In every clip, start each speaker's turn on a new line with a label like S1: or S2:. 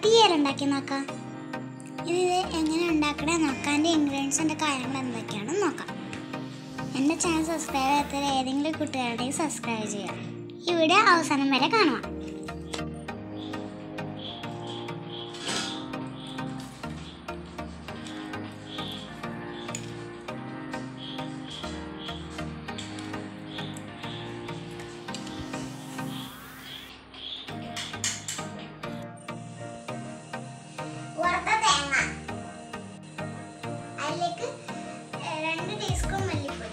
S1: തീയൽ ഉണ്ടാക്കി നോക്കാം. ഇത് എങ്ങനെ ഉണ്ടാക്കണേ നോക്കാൻ ഇൻഗ്രീഡിയൻസിൻ്റെ കാര്യങ്ങൾ എന്തൊക്കെയാണെന്ന് നോക്കാം. എൻ്റെ ചാനൽ സബ്സ്ക്രൈബ് ചെയ്യാത്ത ഏതെങ്കിലും കുട്ടികളുടെയും സബ്സ്ക്രൈബ് ചെയ്യാം. ഈ വീഡിയോ അവസാനം വരെ കാണുക. വറുത്ത തേങ്ങ, അതിലേക്ക് 2 ടീസ്പൂൺ മല്ലിപ്പൊടി,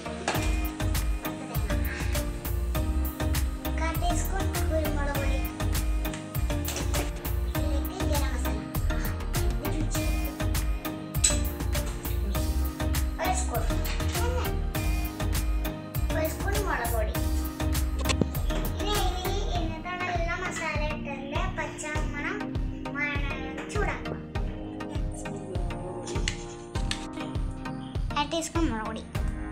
S1: 1 ടീസ്പൂൺ കുരുമുളക് പൊടി, ഇതിലേക്ക് ഗരം മസാല, 1 സ്പൂൺ മുളക് പൊടി. ഇനി ഇന്നത്തെ എല്ലാ മസാല ഇട്ടതിൻ്റെ പച്ചമണം ചൂടാക്കുക. 1 ടീസ്പൂൺ മുളക് പൊടി,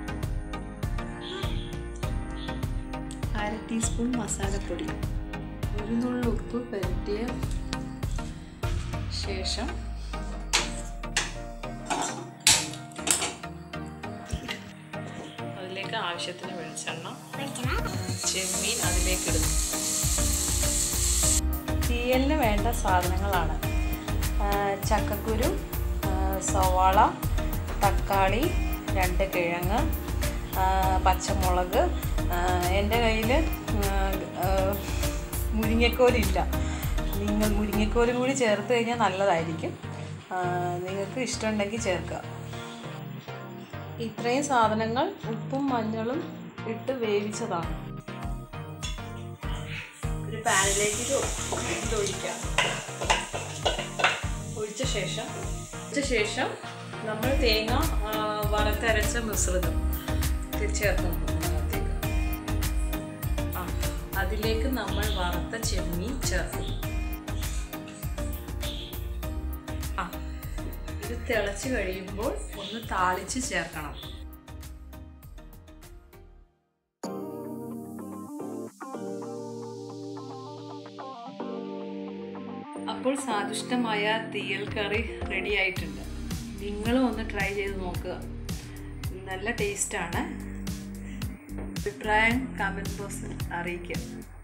S2: 1/2 ടീസ്പൂൺ മസാലപ്പൊടി, 1 നുള്ള് ഉപ്പ് പുരട്ടിയ ശേഷം അതിലേക്ക് ആവശ്യത്തിന് വെളിച്ചെണ്ണ, ചെമ്മീൻ അതിലേക്ക് ഇടുന്നു. തീയലിന് വേണ്ട സാധനങ്ങളാണ് ചക്കക്കുരു, സവാള, തക്കാളി, 2 കിഴങ്ങ്, പച്ചമുളക്. എൻ്റെ കയ്യിൽ മുരിങ്ങക്കോലില്ല. നിങ്ങൾ മുരിങ്ങക്കോലും കൂടി ചേർത്ത് കഴിഞ്ഞാൽ നല്ലതായിരിക്കും. നിങ്ങൾക്ക് ഇഷ്ടമുണ്ടെങ്കിൽ ചേർക്കുക. ഇത്രയും സാധനങ്ങൾ ഉപ്പും മഞ്ഞളും ഇട്ട് വേവിച്ചതാണ്. ഒരു പാനിലേക്ക് ഇത് ഒഴിക്കാം. ഒഴിച്ച ശേഷം നമ്മൾ തേങ്ങ വറുത്തരച്ച മിശ്രിതം ചേർത്ത് അതിലേക്ക് നമ്മൾ വറുത്ത ചെമ്മീൻ ചേർക്കും. ഇത് തിളച്ച് കഴിയുമ്പോൾ ഒന്ന് താളിച്ച് ചേർക്കണം. അപ്പോൾ സ്വാദിഷ്ടമായ തീയൽ കറി റെഡി ആയിട്ടുണ്ട്. നിങ്ങളും ഒന്ന് ട്രൈ ചെയ്ത് നോക്കുക. നല്ല ടേസ്റ്റാണ്. അഭിപ്രായം കമൻറ്റ് ബോക്സിൽ അറിയിക്കുക.